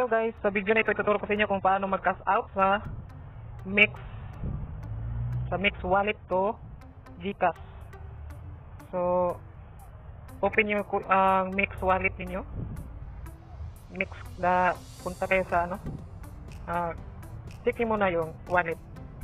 Hello guys, sa video na ito ituturo ko sa inyo kung paano mag-cash out sa Mix wallet to GCash. So open nyo ang Mix wallet ninyo. Punta kayo sa check nyo muna yung wallet.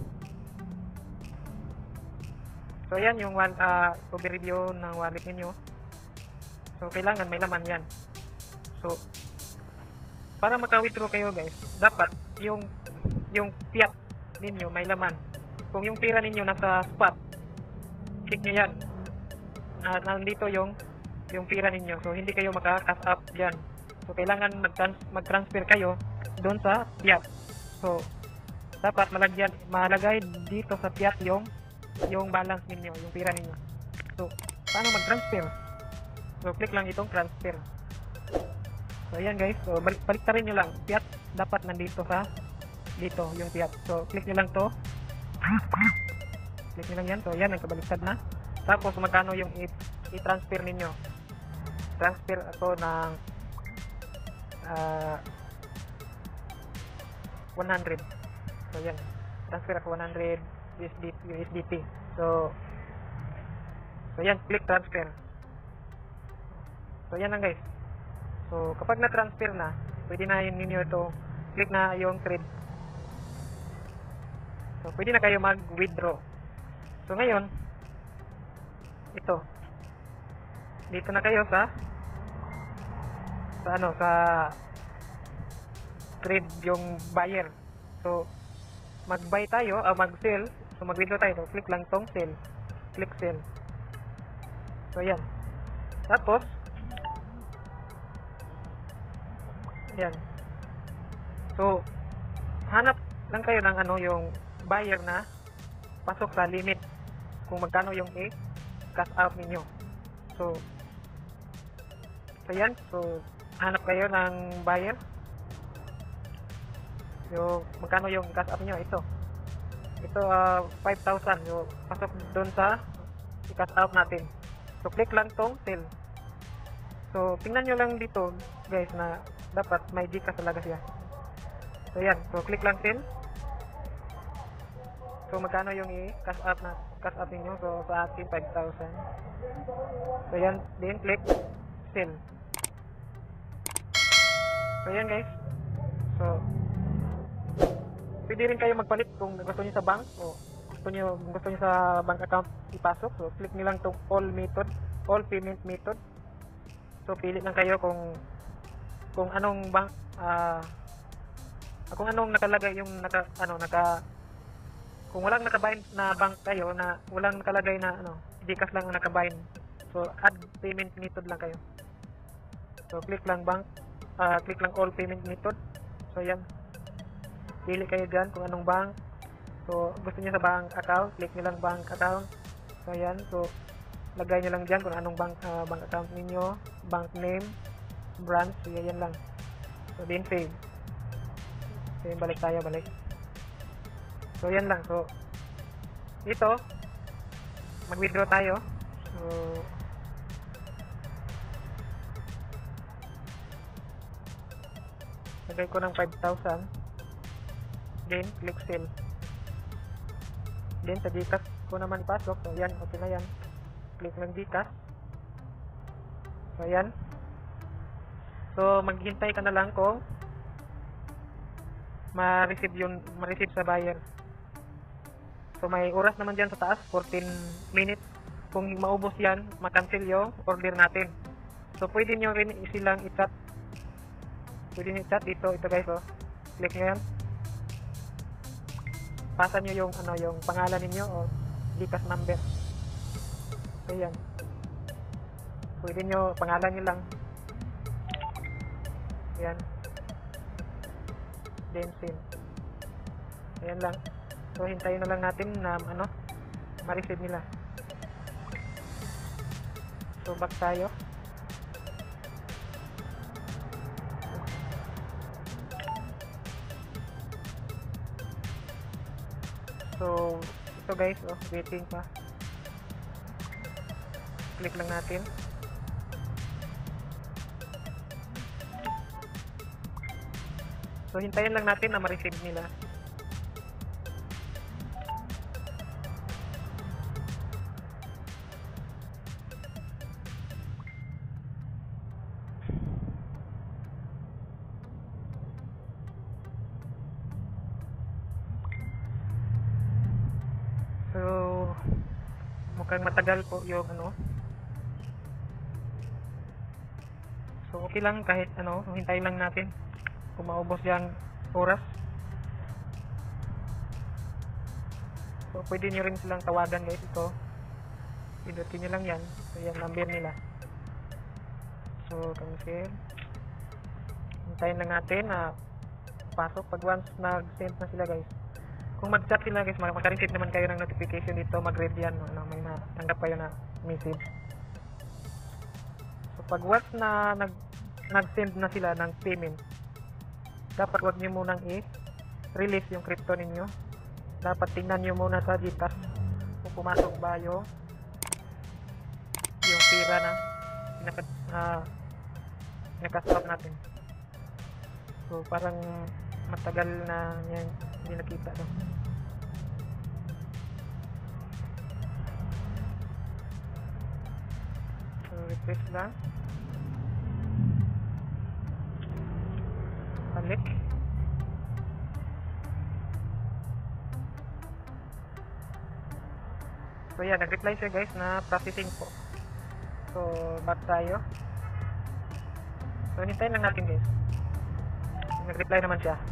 So yan yung review ng wallet ninyo. So kailangan may laman yan. So para maka-withdraw kayo guys, dapat yung fiat ninyo may laman. Kung yung pira ninyo nasa spot, click nyo yan. Nandito yung pira ninyo. So hindi kayo maka-cash out dyan. So kailangan mag-transfer kayo doon sa fiat. So dapat malagay dito sa fiat yung balance ninyo, yung pira ninyo. So paano mag-transfer? So click lang itong transfer. So ayan guys, so baliktarin nyo lang. Fiat dapat nandito dito yung fiat. So click nyo lang to. Click nyo lang yan. So yan, nagkabaliktad na. Tapos magkano yung i-transfer ninyo. Transfer ako ng 100. So yan, transfer ako 100 USDT. So yan, click transfer. So yan lang guys. So kapag na-transfer na, pwede na ninyo ito, click na yung trade. So pwede na kayo mag-withdraw. So ngayon, dito na kayo sa trade yung buyer. So mag-buy tayo, mag-sell. So mag-withdraw tayo. So, click lang tong sell. Click sell. So yan. Tapos yan. So hanap lang kayo ng yung buyer na pasok sa limit kung magkano yung cash out ninyo. So yan. So hanap kayo ng buyer. Yung magkano yung cash out niyo, ito 5,000. So pasok doon sa i-cash out natin. So click lang tong sell. So tingnan nyo lang dito guys na dapat may GCash talaga siya. So yan, so click lang sell. So magkano yung i-cash out ninyo? So sa akin 5,000. So yan, then click sell. So yan guys. So pwede rin kayo magpalit kung gusto niyo sa bank o gusto niyo sa bank account ipasok. So click niyo lang tong all payment method. So pili lang kayo kung anong bank kung anong nakalagay yung kung walang nakabind na bank kayo na walang nakalagay na GCash lang ang nakabind. So add payment method lang kayo. So click lang click lang all payment method. So yan. Pili kayo diyan kung anong bank. So gusto niyo sa bank account, click niyo lang bank account. So yan. So lagay nyo lang dyan kung anong bank account ninyo, bank name, branch, so yan lang. So then save. So balik. So yan lang. So dito mag-withdraw tayo. So lagay ko ng 5,000. Then click sell. Then sa GCash ko naman ipasok. So yan, okay na yan. Click ng GCash. So ayan. So maghintay ka na lang kung ma-receive sa buyer. So may oras naman dyan sa taas, 14 minutes. Kung maubos yan, ma-cancel yung order natin. So pwede nyo rin silang i-chat. Pwede nyo i-chat dito, ito guys. So click nyo yan. Pasa nyo yung pangalan ninyo o GCash number. So yan. Pwede nyo, pangalan nyo lang. Yan. Then send. Ayan lang. So hintayin na lang natin na ma-receive nila. So back tayo. So ito guys, waiting pa. Click lang natin. So hintayin lang natin na ma-receive nila. So mukhang matagal po yung ano. So okay lang kahit ano, hintayin lang natin kung maubos yung oras. So pwede nyo rin silang tawagan guys. Ito pindutin nyo lang yan. So yan number nila. So cancel. Hintayin lang natin na pasok. Pag once nag-send na sila guys, kung mag-chat sila guys, maka-receive naman kayo ng notification dito. Mag-read yan, ano, may natanggap kayo na message. So pag once na nag-send na sila ng payment, dapat wag nyo munang i-release yung crypto ninyo. Dapat tingnan nyo muna sa GCash kung pumasok ba yung pera na pinaka-stop natin. So parang matagal na yan hindi nakita, no? So refresh lang, balik. So yan, nag-reply siya guys na processing po. So back tayo. So hintayin lang natin guys. Nag-reply naman siya.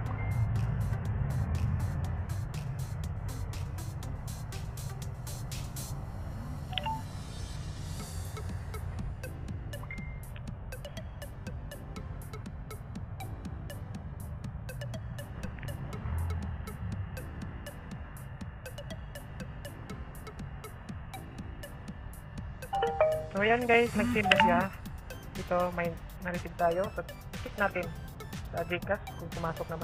So yan guys, nag-send na siya. Ito may na-receive tayo. So check natin sa GCash kung pumasok na ba.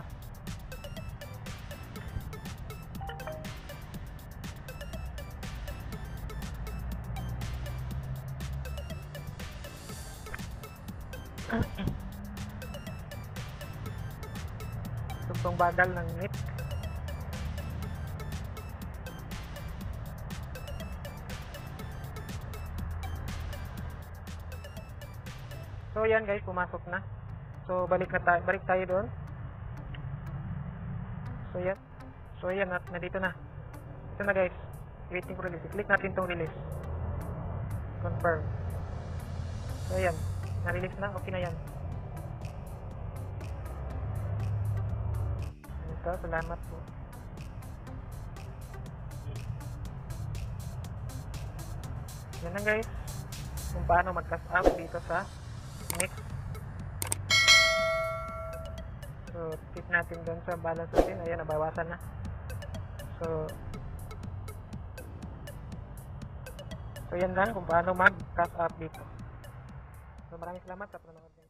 Sobrang bagal ng net. So yan guys, pumasok na. So balik tayo doon. So yan na dito na. Ito na guys. Waiting for release. Click natin tong release. Confirm. So yan, na-release na. Okay na yan. Ito, salamat po. Yan na guys, kung paano mag-cash out dito sa next. So tip natin doon sa balance natin. Ayan, nabawasan na. So yan lang kung paano mag-cash out dito. So maraming salamat sa panonood.